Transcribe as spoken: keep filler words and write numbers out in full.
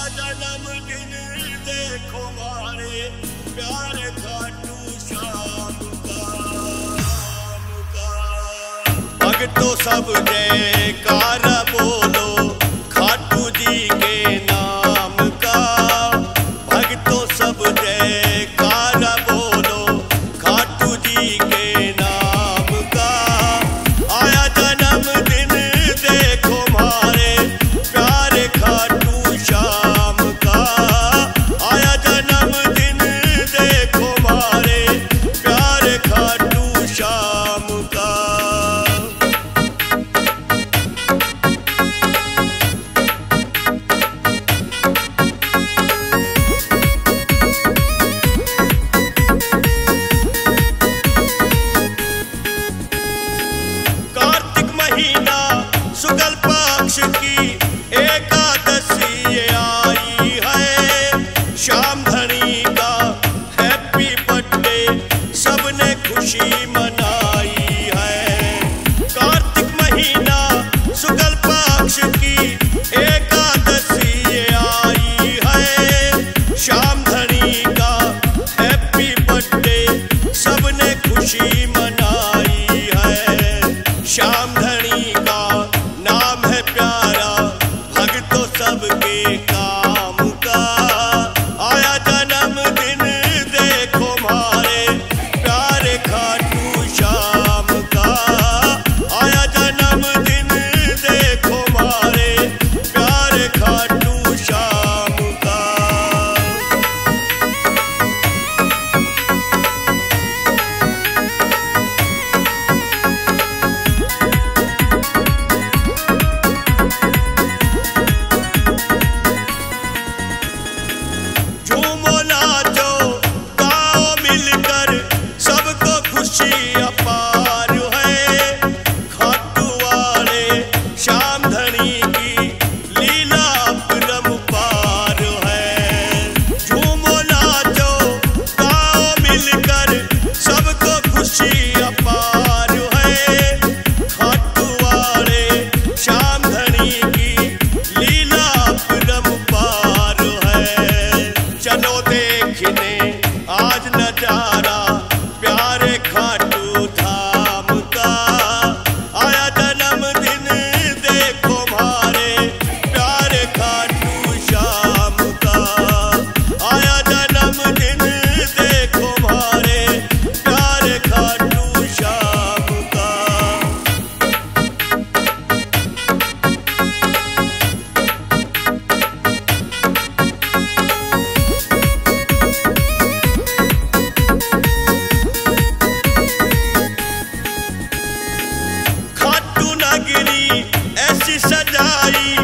जन्मदिन देखो मारे प्यारे खाटू श्याम का। भक्तों सब जयकार बोलो खाटू जी के नाम का। भक्तों सब जयकार बोलो खाटू जी के नाम का। आया जन्मदिन देखो मारे प्यारे खाटू श्याम का। आया जन्मदिन देखो मारे प्यारे खाटू श्याम का। शुक्ल पक्ष की एकादशी आई है। श्याम धनी का हैप्पी बर्थडे सबने खुशी मनाई है। कार्तिक महीना शुक्ल पक्ष की एकादशी आई है। श्याम धनी का हैप्पी बर्थडे सबने खुशी मनाई है। श्याम धनी का नाम है प्यारा भक्तों सबके काम का। आया जन्मदिन देखो मारे प्यारे खाटू श्याम का। आया जन्मदिन देखो मारे प्यारे खाटू श्याम का। झूमो नाचो गाओ मिलकर सबको खुशी अपार है। खाटू वाले श्याम धनी की लीला अपरंपार है। झूमो नाचो गाओ मिलकर सबको खुशी अपार है। खाटू वाले श्याम धनी की लीला अपरंपार है। चलो देखने आज नजारा प्यारे खाटू धाम का। आया जन्मदिन देखो मारे प्यारे खाटू श्याम का। आया जन्मदिन देखो मारे प्यारे खाटू श्याम का। खाटू नगरी ऐसी सजाई